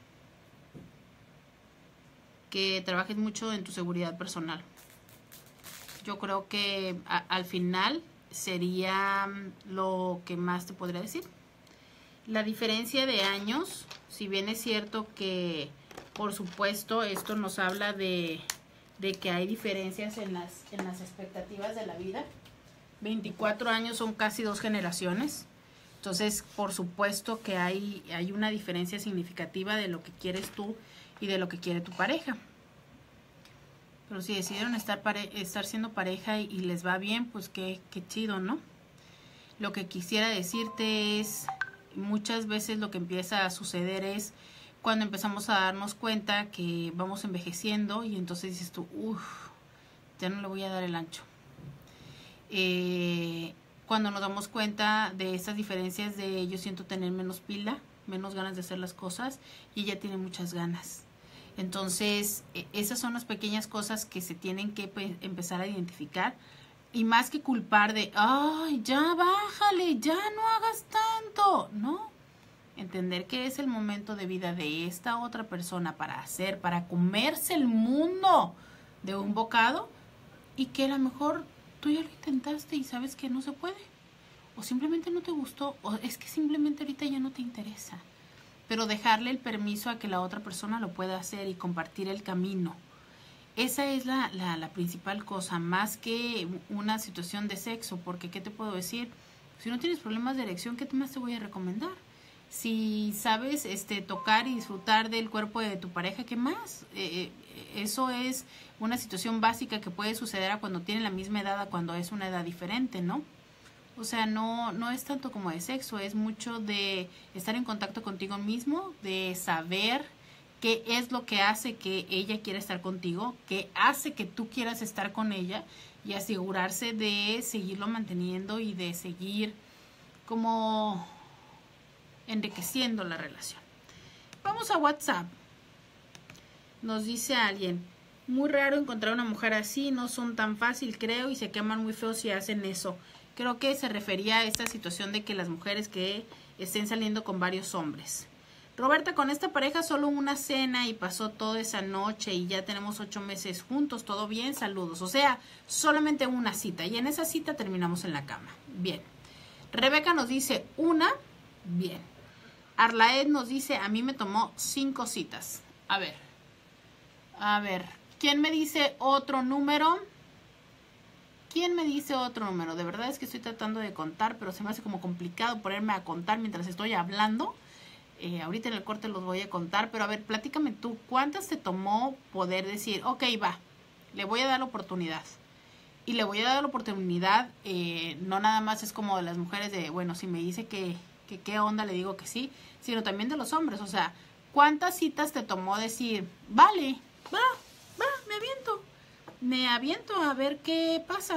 Que trabajes mucho en tu seguridad personal. Yo creo que a, al final sería lo que más te podría decir. La diferencia de años, si bien es cierto que, por supuesto, esto nos habla de, de que hay diferencias en las, en las expectativas de la vida. veinticuatro años son casi dos generaciones. Entonces, por supuesto que hay, hay una diferencia significativa de lo que quieres tú y de lo que quiere tu pareja. Pero si decidieron estar, pare estar siendo pareja y, y les va bien, pues qué, qué chido, ¿no? Lo que quisiera decirte es, muchas veces lo que empieza a suceder es cuando empezamos a darnos cuenta que vamos envejeciendo y entonces dices tú, uff, ya no le voy a dar el ancho. Eh, cuando nos damos cuenta de estas diferencias de yo siento tener menos pila, menos ganas de hacer las cosas y ella tiene muchas ganas. Entonces, esas son las pequeñas cosas que se tienen que pues, empezar a identificar. Y más que culpar de, ay, ya bájale, ya no hagas tanto. No, entender que es el momento de vida de esta otra persona para hacer, para comerse el mundo de un bocado. Y que a lo mejor tú ya lo intentaste y sabes que no se puede. O simplemente no te gustó, o es que simplemente ahorita ya no te interesa. Pero dejarle el permiso a que la otra persona lo pueda hacer y compartir el camino. Esa es la, la, la principal cosa, más que una situación de sexo, porque ¿qué te puedo decir? Si no tienes problemas de erección, ¿qué más te voy a recomendar? Si sabes este, tocar y disfrutar del cuerpo de tu pareja, ¿qué más? Eh, eso es una situación básica que puede suceder a cuando tienen la misma edad, a cuando es una edad diferente, ¿no? O sea, no, no es tanto como de sexo, es mucho de estar en contacto contigo mismo, de saber qué es lo que hace que ella quiera estar contigo, qué hace que tú quieras estar con ella y asegurarse de seguirlo manteniendo y de seguir como enriqueciendo la relación. Vamos a WhatsApp. Nos dice alguien, muy raro encontrar una mujer así, no son tan fácil creo y se queman muy feo si hacen eso. Creo que se refería a esta situación de que las mujeres que estén saliendo con varios hombres. Roberta, con esta pareja solo una cena y pasó toda esa noche y ya tenemos ocho meses juntos, todo bien, saludos. O sea, solamente una cita y en esa cita terminamos en la cama. Bien. Rebeca nos dice una, bien. Arlaed nos dice, a mí me tomó cinco citas. A ver, a ver, ¿quién me dice otro número? ¿Quién me dice otro número? De verdad es que estoy tratando de contar, pero se me hace como complicado ponerme a contar mientras estoy hablando. Eh, ahorita en el corte los voy a contar, pero a ver, platícame tú, ¿cuántas te tomó poder decir, ok, va, le voy a dar la oportunidad? Y le voy a dar la oportunidad, eh, no nada más es como de las mujeres de, bueno, si me dice que, que qué onda, le digo que sí, sino también de los hombres, o sea, ¿cuántas citas te tomó decir, vale, va, va, me aviento? Me aviento a ver qué pasa.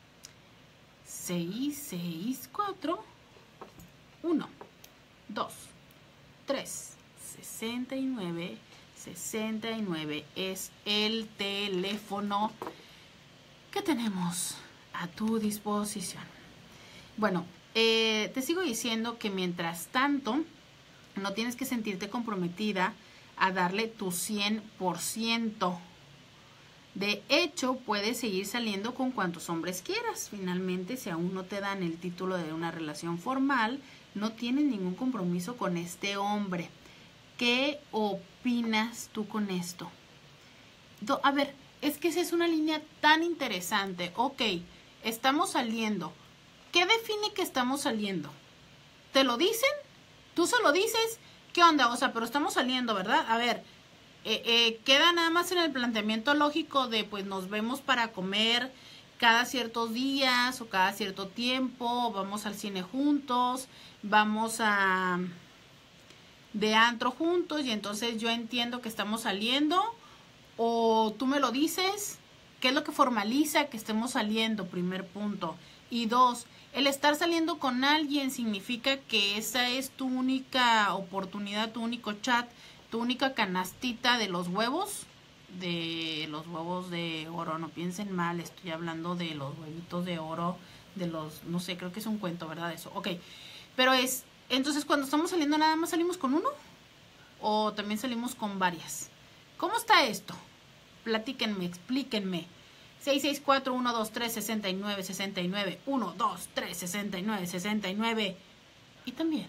seis, seis, cuatro, uno, dos, tres, sesenta y nueve, sesenta y nueve es el teléfono ¿qué tenemos a tu disposición? Bueno, eh, te sigo diciendo que mientras tanto, no tienes que sentirte comprometida a darle tu cien por ciento. De hecho, puedes seguir saliendo con cuantos hombres quieras. Finalmente, si aún no te dan el título de una relación formal, no tienes ningún compromiso con este hombre. ¿Qué opinas tú con esto? Do, a ver, es que esa es una línea tan interesante. Ok, estamos saliendo. ¿Qué define que estamos saliendo? ¿Te lo dicen? ¿Tú se lo dices? ¿Qué onda? O sea, pero estamos saliendo, ¿verdad? A ver, eh, eh, queda nada más en el planteamiento lógico de, pues, nos vemos para comer cada ciertos días o cada cierto tiempo, vamos al cine juntos, vamos a de antro juntos y entonces yo entiendo que estamos saliendo, o tú me lo dices. ¿Qué es lo que formaliza que estemos saliendo? Primer punto. Y dos, el estar saliendo con alguien significa que esa es tu única oportunidad, tu único chat, tu única canastita de los huevos, de los huevos de oro. No piensen mal, estoy hablando de los huevitos de oro, de los, no sé, creo que es un cuento, ¿verdad? Eso, ok. Pero es, entonces cuando estamos saliendo, ¿nada más salimos con uno? ¿O también salimos con varias? ¿Cómo está esto? Platíquenme, explíquenme. seis seis cuatro, uno dos tres, seis nueve seis nueve, uno dos tres, seis nueve seis nueve. Y también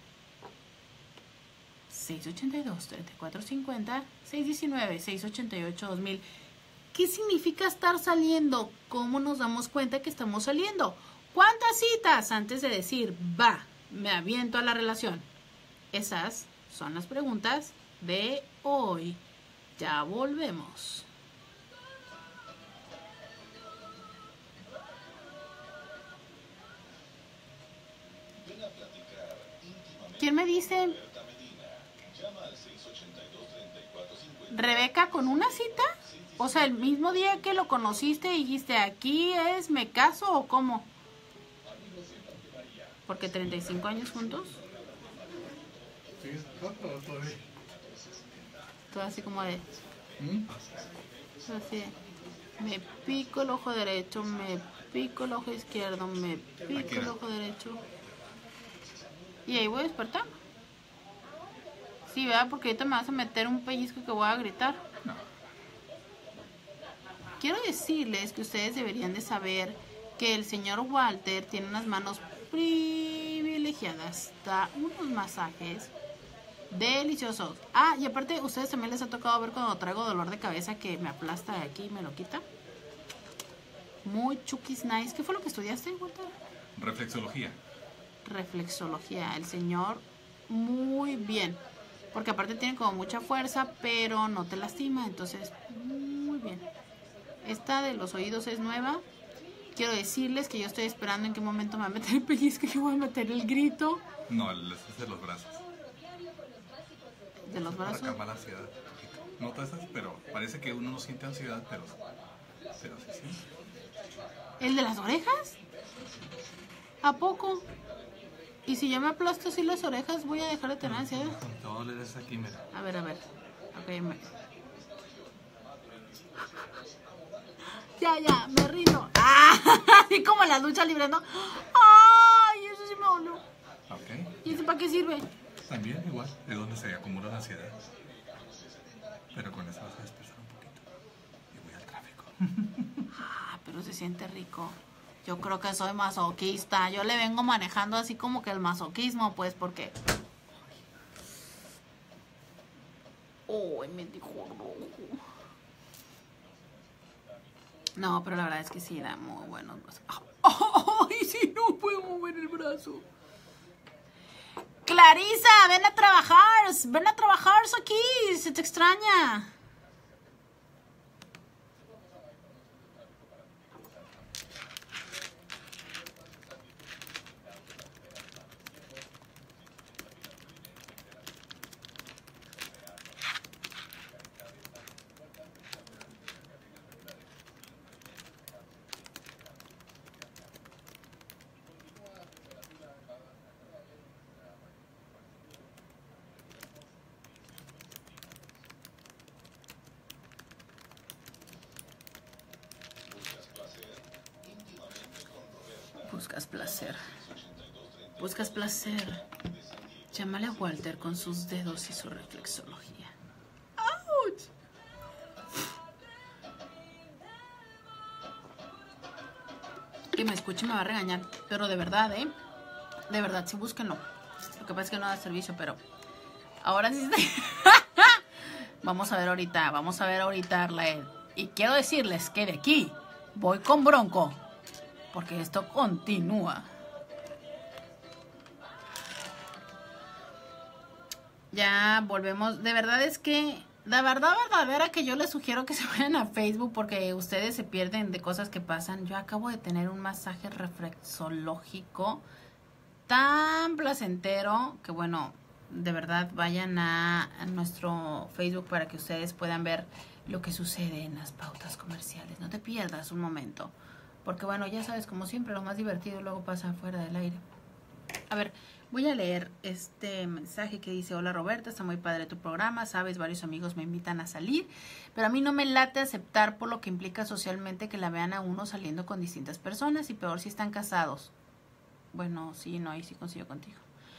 seis ocho dos, tres cuatro cinco cero, seis uno nueve, seis ocho ocho, dos mil. ¿Qué significa estar saliendo? ¿Cómo nos damos cuenta que estamos saliendo? ¿Cuántas citas antes de decir, va, me aviento a la relación? Esas son las preguntas de hoy. Ya volvemos. ¿Quién me dice? Rebeca, ¿con una cita? O sea, el mismo día que lo conociste dijiste, aquí es, me caso, o cómo? Porque treinta y cinco años juntos.
Sí, todavía.
Todo así como de...
¿Mm?
Así de, me pico el ojo derecho, me pico el ojo izquierdo, me pico el ojo derecho. Y ahí voy a despertar. Sí, ¿verdad? Porque ahorita me vas a meter un pellizco que voy a gritar.
No.
Quiero decirles que ustedes deberían de saber que el señor Walter tiene unas manos privilegiadas. Da unos masajes deliciosos. Ah, y aparte, ¿ustedes también les ha tocado ver cuando traigo dolor de cabeza que me aplasta de aquí y me lo quita? Muy chukis nice. ¿Qué fue lo que estudiaste, Walter?
Reflexología.
Reflexología. El señor, muy bien. Porque aparte tiene como mucha fuerza, pero no te lastima. Entonces, muy bien. Esta de los oídos es nueva. Quiero decirles que yo estoy esperando en qué momento me va a meter el pellizco y yo voy a meter el grito.
No, el es de los brazos.
¿De los brazos?
Para calmar la ansiedad un poquito. No todas esas, pero parece que uno no siente ansiedad, pero, pero sí, sí.
¿El de las orejas? ¿A poco? Y si yo me aplasto así las orejas, voy a dejar de tener ansiedad.
Te va a doler esa aquí, mira.
A ver, a ver. Ok, me... Ya, ya, me rindo. ¡Ah! Así como en la lucha libre, ¿no? ¡Ay! Eso sí me dolió.
Ok.
¿Y eso para qué sirve?
También igual, es donde se acumula la ansiedad. Pero con eso vas a despertar un poquito. Y voy al tráfico.
Ah, pero se siente rico. Yo creo que soy masoquista. Yo le vengo manejando así como que el masoquismo, pues, porque... Uy, me dijo rojo. No, pero la verdad es que sí, da muy buenos brazos. ¡Ay, sí, no puedo mover el brazo! Clarisa, ven a trabajar. Ven a trabajar aquí. Se te extraña. buscas placer. Buscas placer. Llámale a Walter con sus dedos y su reflexología. ¡Auch! Que me escuche me va a regañar. Pero de verdad, ¿eh? De verdad, sí, búsquenlo. Lo que pasa es que no da servicio, pero... Ahora sí está... Vamos a ver ahorita, vamos a ver ahorita, Arlael. Y quiero decirles que de aquí voy con Bronco. Porque esto continúa. Ya volvemos. De verdad es que, la verdad verdadera que yo les sugiero que se vayan a Facebook porque ustedes se pierden de cosas que pasan. Yo acabo de tener un masaje reflexológico tan placentero que bueno, de verdad vayan a, a nuestro Facebook para que ustedes puedan ver lo que sucede en las pautas comerciales. No te pierdas un momento. Porque bueno, ya sabes, como siempre, lo más divertido luego pasa fuera del aire. A ver, voy a leer este mensaje que dice: hola Roberta, está muy padre tu programa, sabes, varios amigos me invitan a salir, pero a mí no me late aceptar por lo que implica socialmente que la vean a uno saliendo con distintas personas y peor si están casados. Bueno, sí, no, ahí sí consigo contigo.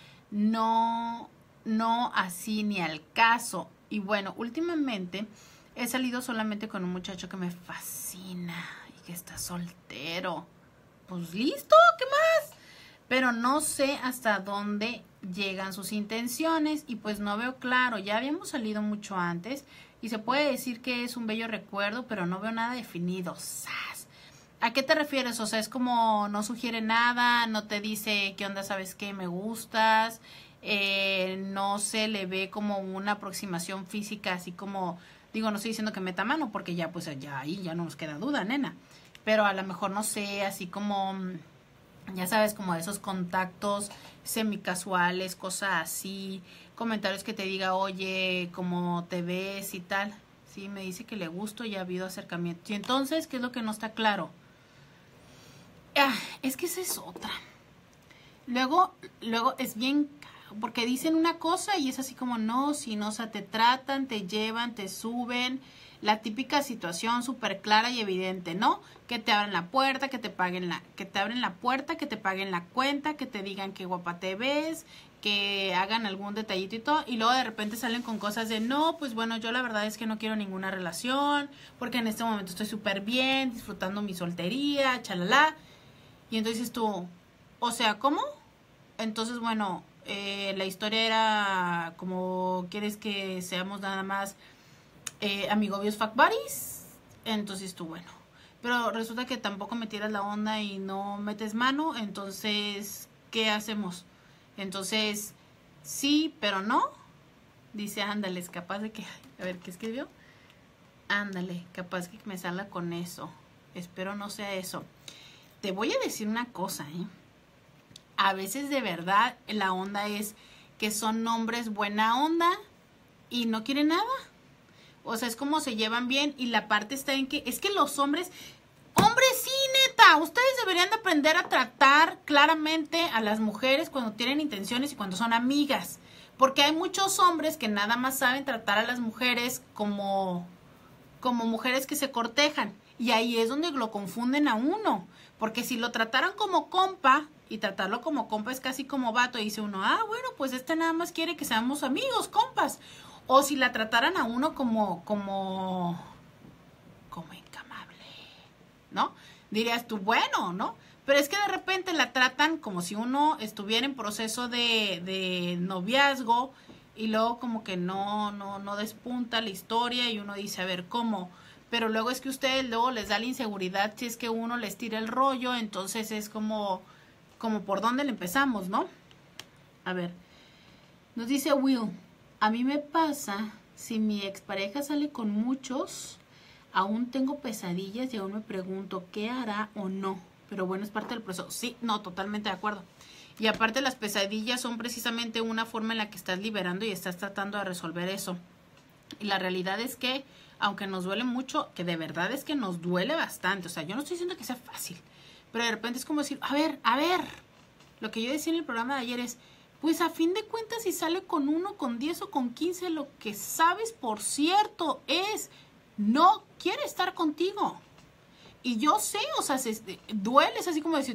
No, no así ni al caso. Y bueno, últimamente he salido solamente con un muchacho que me fascina y que está soltero. Pues listo, ¿qué más? Pero no sé hasta dónde llegan sus intenciones y pues no veo claro. Ya habíamos salido mucho antes y se puede decir que es un bello recuerdo, pero no veo nada definido. ¡Sas! ¿A qué te refieres? O sea, es como no sugiere nada, no te dice qué onda, sabes qué, me gustas, eh, no se le ve como una aproximación física, así como, digo, no estoy diciendo que meta mano, porque ya, pues ya ahí ya no nos queda duda, nena. Pero a lo mejor, no sé, así como, ya sabes, como esos contactos semicasuales, cosas así, comentarios que te diga, oye, ¿cómo te ves y tal? Sí, me dice que le gusto y ha habido acercamiento. Y entonces, ¿qué es lo que no está claro? Ah, es que esa es otra. Luego, luego es bien, porque dicen una cosa y es así como, no, si no, o sea, te tratan, te llevan, te suben. La típica situación súper clara y evidente, ¿no? Que te abren la puerta, que te paguen la, que te abren la puerta, que te paguen la cuenta, que te digan qué guapa te ves, que hagan algún detallito y todo, y luego de repente salen con cosas de, no, pues bueno, yo la verdad es que no quiero ninguna relación, porque en este momento estoy súper bien, disfrutando mi soltería, chalala. Y entonces tú, o sea, ¿cómo? Entonces, bueno, eh, la historia era como, ¿quieres que seamos nada más eh, amigobios fuck buddies? Entonces tú, bueno, pero resulta que tampoco me tiras la onda y no metes mano, entonces, ¿qué hacemos? Entonces, sí, pero no. Dice, ándale, es capaz de que, a ver, ¿qué escribió? Ándale, capaz que me salga con eso. Espero no sea eso. Te voy a decir una cosa, ¿eh? A veces de verdad la onda es que son hombres buena onda y no quieren nada. O sea, es como se llevan bien y la parte está en que, es que los hombres, hombres sí, neta, ustedes deberían de aprender a tratar claramente a las mujeres cuando tienen intenciones y cuando son amigas. Porque hay muchos hombres que nada más saben tratar a las mujeres como, como mujeres que se cortejan. Y ahí es donde lo confunden a uno. Porque si lo trataran como compa, y tratarlo como compa es casi como vato, y dice uno, ah, bueno, pues este nada más quiere que seamos amigos, compas. O si la trataran a uno como, como, como incamable, ¿no? Dirías tú, bueno, ¿no? Pero es que de repente la tratan como si uno estuviera en proceso de, de noviazgo, y luego como que no, no, no despunta la historia, y uno dice, a ver, ¿cómo? Pero luego es que ustedes luego les da la inseguridad si es que uno les tira el rollo, entonces es como, como por dónde le empezamos, ¿no? A ver, nos dice Will, a mí me pasa, si mi expareja sale con muchos, aún tengo pesadillas y aún me pregunto qué hará o no, pero bueno, es parte del proceso. Sí, no, totalmente de acuerdo. Y aparte las pesadillas son precisamente una forma en la que estás liberando y estás tratando de resolver eso. Y la realidad es que, aunque nos duele mucho, que de verdad es que nos duele bastante, o sea, yo no estoy diciendo que sea fácil, pero de repente es como decir, a ver, a ver, lo que yo decía en el programa de ayer es, pues a fin de cuentas si sale con uno, con diez o con quince, lo que sabes, por cierto, es, no quiere estar contigo. Y yo sé, o sea, se, duele, es así como decir,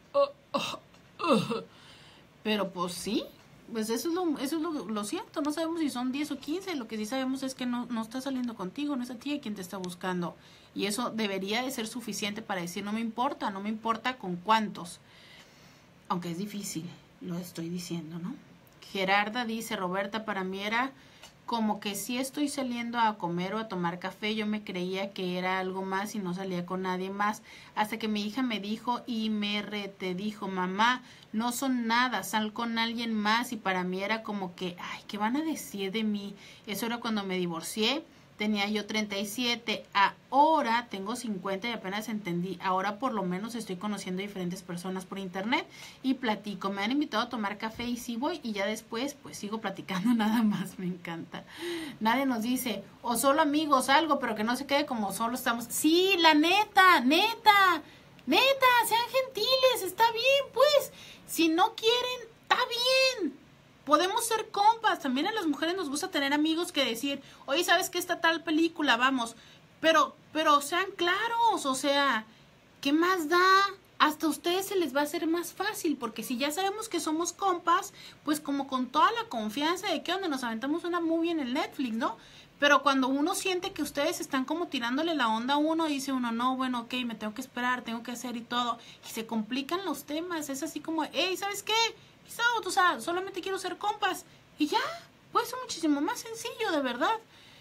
Pero pues sí, pues eso es lo, eso es lo, lo cierto. No sabemos si son diez o quince. Lo que sí sabemos es que no, no está saliendo contigo, no es a ti quien te está buscando. Y eso debería de ser suficiente para decir, no me importa, no me importa con cuántos. Aunque es difícil, lo estoy diciendo, ¿no? Gerarda dice, Roberta, para mí era como que si estoy saliendo a comer o a tomar café, yo me creía que era algo más y no salía con nadie más, hasta que mi hija me dijo y me rete dijo, mamá, no son nada, sal con alguien más, y para mí era como que, ay, ¿qué van a decir de mí? Eso era cuando me divorcié, tenía yo treinta y siete, ahora tengo cincuenta y apenas entendí, ahora por lo menos estoy conociendo diferentes personas por internet y platico, me han invitado a tomar café y sí voy y ya después pues sigo platicando nada más, me encanta. Nadie nos dice, o solo amigos, algo, pero que no se quede como solo estamos. Sí, la neta, neta, neta, sean gentiles, está bien, pues, si no quieren, está bien. Podemos ser compas, también a las mujeres nos gusta tener amigos que decir, oye, ¿sabes qué está tal película? Vamos, pero, pero sean claros, o sea, ¿qué más da? Hasta a ustedes se les va a hacer más fácil, porque si ya sabemos que somos compas, pues como con toda la confianza de que onda nos aventamos una movie en el Netflix, ¿no? Pero cuando uno siente que ustedes están como tirándole la onda a uno, dice uno, no, bueno, ok, me tengo que esperar, tengo que hacer y todo, y se complican los temas, es así como, hey, ¿sabes qué? O sea, solamente quiero ser compas y ya, puede ser muchísimo más sencillo, de verdad.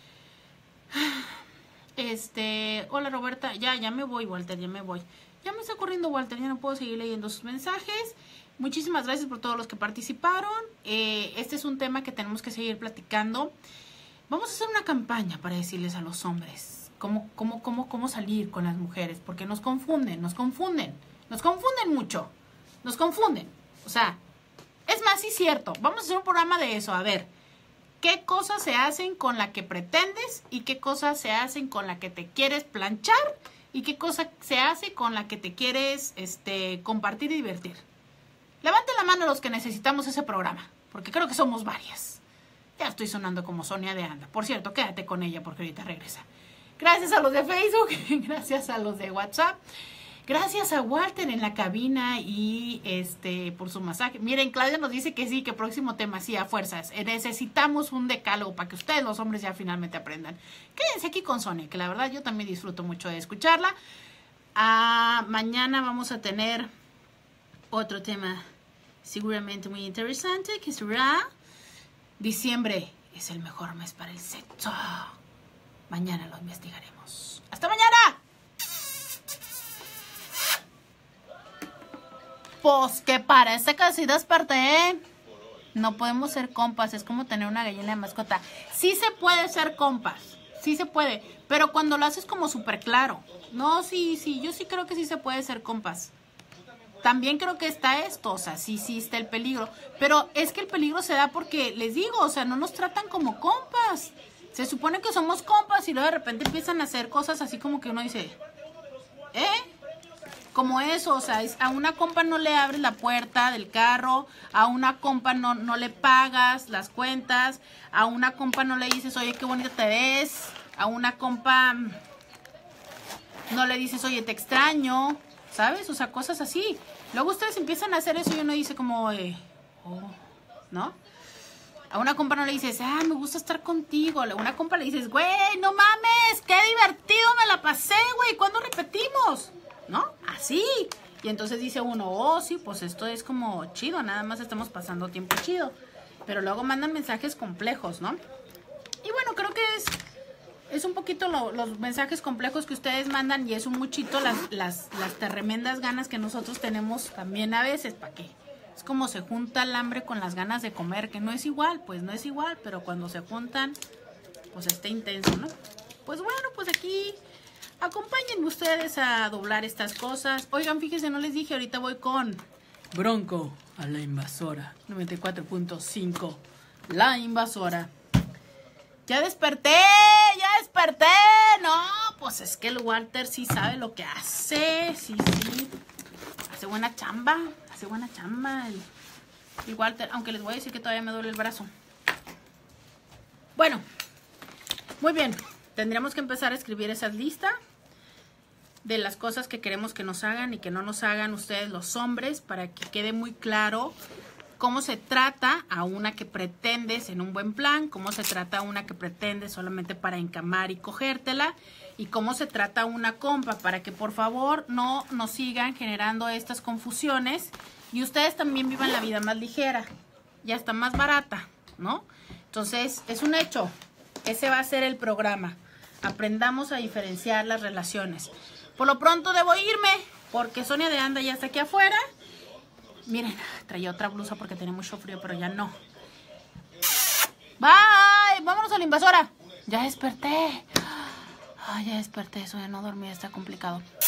Este, hola Roberta, ya, ya me voy, Walter, ya me voy. Ya me está corriendo, Walter, ya no puedo seguir leyendo sus mensajes. Muchísimas gracias por todos los que participaron. Eh, este es un tema que tenemos que seguir platicando. Vamos a hacer una campaña para decirles a los hombres cómo, cómo, cómo, cómo salir con las mujeres, porque nos confunden, nos confunden, nos confunden mucho, nos confunden, o sea... Es más, sí es cierto. Vamos a hacer un programa de eso. A ver, ¿qué cosas se hacen con la que pretendes y qué cosas se hacen con la que te quieres planchar y qué cosa se hace con la que te quieres este, compartir y divertir? Levanten la mano los que necesitamos ese programa, porque creo que somos varias. Ya estoy sonando como Sonia de Anda. Por cierto, quédate con ella porque ahorita regresa. Gracias a los de Facebook, gracias a los de WhatsApp. Gracias a Walter en la cabina y este por su masaje. Miren, Claudia nos dice que sí, que próximo tema, sí, a fuerzas. Necesitamos un decálogo para que ustedes, los hombres, ya finalmente aprendan. Quédense aquí con Sonia, que la verdad yo también disfruto mucho de escucharla. Ah, mañana vamos a tener otro tema seguramente muy interesante, que será diciembre es el mejor mes para el sexo. Mañana lo investigaremos. ¡Hasta mañana! Pues que parece que sí desperté. No podemos ser compas, es como tener una gallina de mascota. Sí se puede ser compas, sí se puede, pero cuando lo haces como súper claro. No, sí, sí, yo sí creo que sí se puede ser compas. También creo que está esto, o sea, sí, sí está el peligro. Pero es que el peligro se da porque, les digo, o sea, no nos tratan como compas. Se supone que somos compas y luego de repente empiezan a hacer cosas así como que uno dice, ¿eh? Como eso, o sea, a una compa no le abres la puerta del carro, a una compa no, no le pagas las cuentas, a una compa no le dices, oye, qué bonita te ves, a una compa no le dices, oye, te extraño, ¿sabes? O sea, cosas así. Luego ustedes empiezan a hacer eso y uno dice como, eh, oh, ¿no? A una compa no le dices, ah, me gusta estar contigo. A una compa le dices, güey, no mames, qué divertido me la pasé, güey, ¿cuándo repetimos? ¿No? Así. Y entonces dice uno, oh, sí, pues esto es como chido, nada más estamos pasando tiempo chido. Pero luego mandan mensajes complejos, ¿no? Y bueno, creo que es, es un poquito lo, los mensajes complejos que ustedes mandan y es un muchito las, las, las tremendas ganas que nosotros tenemos también a veces, ¿para qué? Es como se junta el hambre con las ganas de comer, que no es igual, pues no es igual, pero cuando se juntan, pues está intenso, ¿no? Pues bueno, pues aquí... Acompáñenme ustedes a doblar estas cosas. Oigan, fíjense, no les dije, ahorita voy con Bronco a la invasora. noventa y cuatro punto cinco. La invasora. Ya desperté, ya desperté. No, pues es que el Walter sí sabe lo que hace. Sí, sí. Hace buena chamba. Hace buena chamba el, el Walter. Aunque les voy a decir que todavía me duele el brazo. Bueno, muy bien. Tendríamos que empezar a escribir esa lista. de las cosas que queremos que nos hagan y que no nos hagan ustedes los hombres, para que quede muy claro cómo se trata a una que pretendes en un buen plan, cómo se trata a una que pretendes solamente para encamar y cogértela, y cómo se trata a una compa, para que por favor no nos sigan generando estas confusiones y ustedes también vivan la vida más ligera y hasta más barata, ¿no? Entonces, es un hecho. Ese va a ser el programa. Aprendamos a diferenciar las relaciones. Por lo pronto debo irme, porque Sonia de Anda ya está aquí afuera. Miren, traía otra blusa porque tenía mucho frío, pero ya no. Bye, vámonos a la invasora. Ya desperté. Ay, ya desperté, eso de no dormir está complicado.